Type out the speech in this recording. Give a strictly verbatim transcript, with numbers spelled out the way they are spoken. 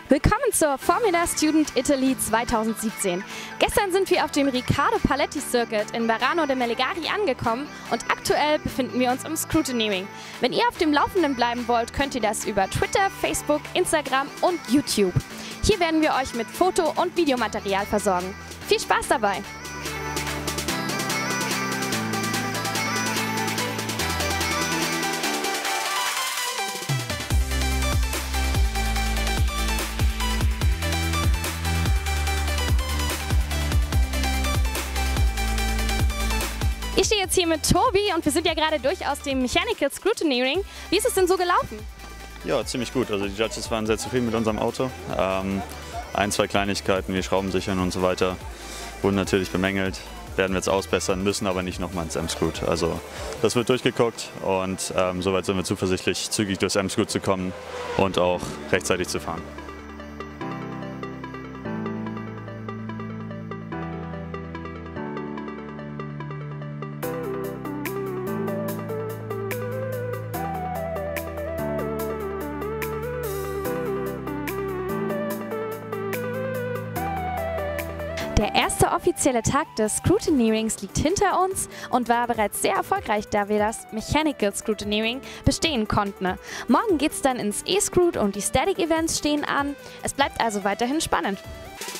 Willkommen zur Formula Student Italy zweitausendsiebzehn. Gestern sind wir auf dem Riccardo Paletti Circuit in Merano de Melegari angekommen und aktuell befinden wir uns im Scrutineering. Wenn ihr auf dem Laufenden bleiben wollt, könnt ihr das über Twitter, Facebook, Instagram und YouTube. Hier werden wir euch mit Foto- und Videomaterial versorgen. Viel Spaß dabei! Ich stehe jetzt hier mit Tobi und wir sind ja gerade durch aus dem Mechanical Scrutineering. Wie ist es denn so gelaufen? Ja, ziemlich gut. Also die Judges waren sehr zufrieden mit unserem Auto. Ähm, ein, zwei Kleinigkeiten wie Schraubensichern und so weiter wurden natürlich bemängelt. Werden wir jetzt ausbessern, müssen aber nicht nochmal ins M-Scrut. Also das wird durchgeguckt und ähm, soweit sind wir zuversichtlich, zügig durchs M-Scrut zu kommen und auch rechtzeitig zu fahren. Der erste offizielle Tag des Scrutineerings liegt hinter uns und war bereits sehr erfolgreich, da wir das Mechanical Scrutineering bestehen konnten. Morgen geht es dann ins E-Scrut und die Static Events stehen an. Es bleibt also weiterhin spannend.